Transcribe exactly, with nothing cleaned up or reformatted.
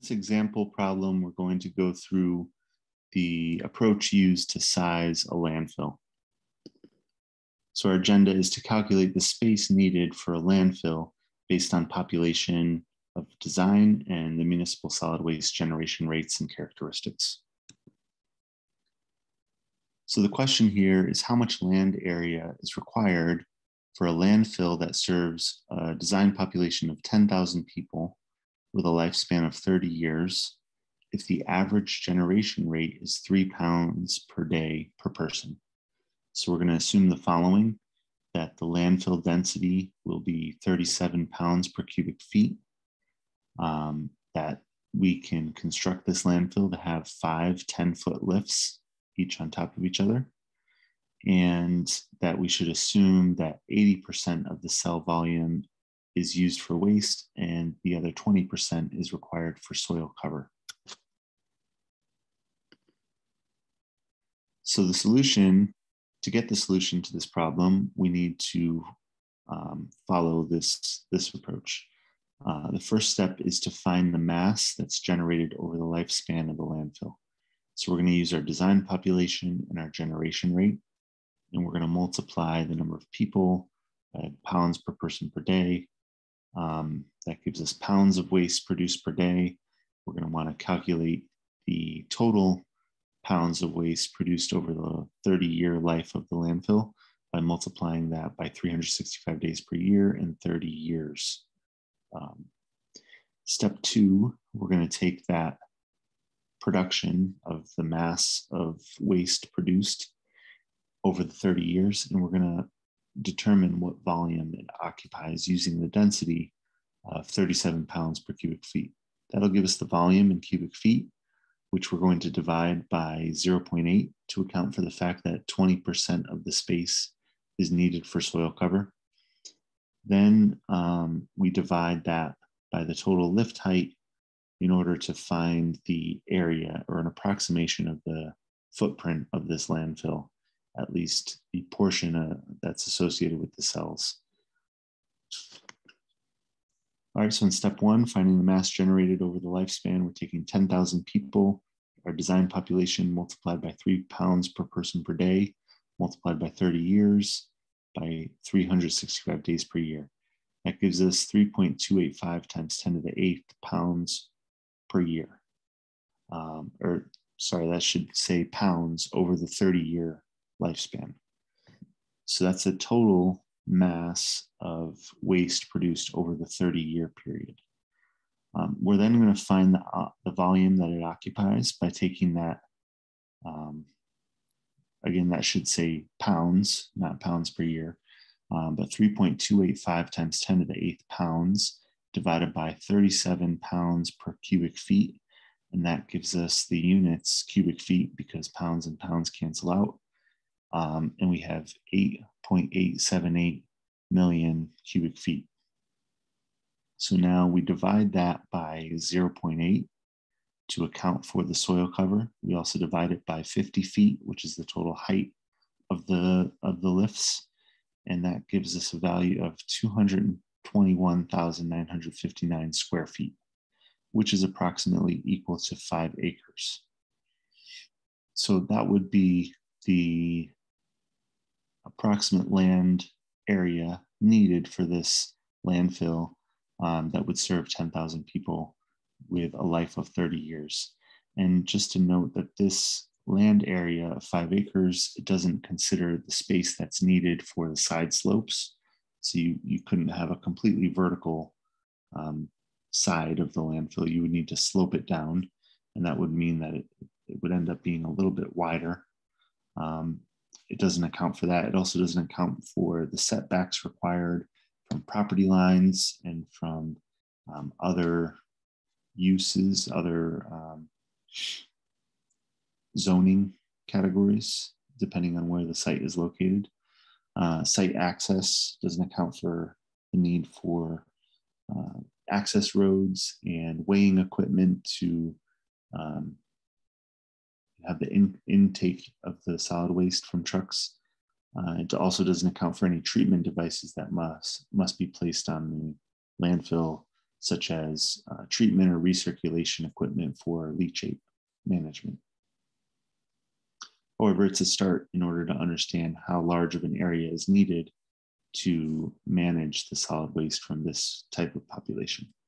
This example problem, we're going to go through the approach used to size a landfill. So our agenda is to calculate the space needed for a landfill based on population of design and the municipal solid waste generation rates and characteristics. So the question here is how much land area is required for a landfill that serves a design population of ten thousand people with a lifespan of thirty years if the average generation rate is three pounds per day per person. So we're going to assume the following, that the landfill density will be thirty-seven pounds per cubic feet, um, that we can construct this landfill to have five ten-foot lifts, each on top of each other, and that we should assume that eighty percent of the cell volume is used for waste and the other twenty percent is required for soil cover. So the solution, to get the solution to this problem, we need to um, follow this, this approach. Uh, the first step is to find the mass that's generated over the lifespan of the landfill. So we're going to use our design population and our generation rate, and we're going to multiply the number of people by pounds per person per day. Um, that gives us pounds of waste produced per day. We're going to want to calculate the total pounds of waste produced over the thirty year life of the landfill by multiplying that by three hundred sixty-five days per year and thirty years. Um, step two, we're going to take that production of the mass of waste produced over the thirty years, and we're going to determine what volume it occupies using the density of thirty-seven pounds per cubic feet. That'll give us the volume in cubic feet, which we're going to divide by zero point eight to account for the fact that twenty percent of the space is needed for soil cover. Then um, we divide that by the total lift height in order to find the area or an approximation of the footprint of this landfill, at least the portion uh, that's associated with the cells. All right, so in step one, finding the mass generated over the lifespan, we're taking ten thousand people, our design population multiplied by three pounds per person per day, multiplied by thirty years, by three hundred sixty-five days per year. That gives us three point two eight five times ten to the eighth pounds per year. Um, or sorry, that should say pounds over the thirty year lifespan. So that's a total mass of waste produced over the thirty year period. Um, we're then going to find the, uh, the volume that it occupies by taking that, um, again, that should say pounds, not pounds per year, um, but three point two eight five times ten to the eighth pounds divided by thirty-seven pounds per cubic feet. And that gives us the units cubic feet because pounds and pounds cancel out. Um, and we have eight point eight seven eight million cubic feet. So now we divide that by zero point eight to account for the soil cover. We also divide it by fifty feet, which is the total height of the, of the lifts. And that gives us a value of two hundred twenty-one thousand nine hundred fifty-nine square feet, which is approximately equal to five acres. So that would be the approximate land area needed for this landfill um, that would serve ten thousand people with a life of thirty years. And just to note that this land area of five acres, it doesn't consider the space that's needed for the side slopes. So you, you couldn't have a completely vertical um, side of the landfill. You would need to slope it down, and that would mean that it, it would end up being a little bit wider. Um, It doesn't account for that. It also doesn't account for the setbacks required from property lines and from um, other uses, other um, zoning categories, depending on where the site is located. Uh, site access doesn't account for the need for uh, access roads and weighing equipment to um, have the in, intake of the solid waste from trucks. Uh, it also doesn't account for any treatment devices that must, must be placed on the landfill such as uh, treatment or recirculation equipment for leachate management. However, it's a start in order to understand how large of an area is needed to manage the solid waste from this type of population.